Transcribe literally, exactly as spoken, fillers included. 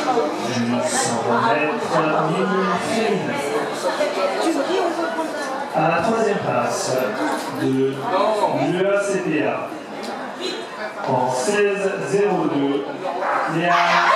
cent mètres mini-fine. À la troisième place de l'U A C P A en seize zéro deux, Léa